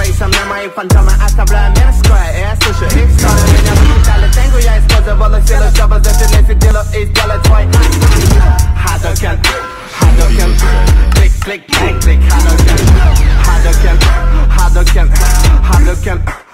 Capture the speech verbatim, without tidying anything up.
Som när man är fantomar hasta hablar mänskliga är sushi Skadar mina brutala tengo jag är sponsor Bollar till och köper det till nästa del och istället två Hadoken, Hadoken Klick, klick, klick, klick Hadoken Hadoken, Hadoken, Hadoken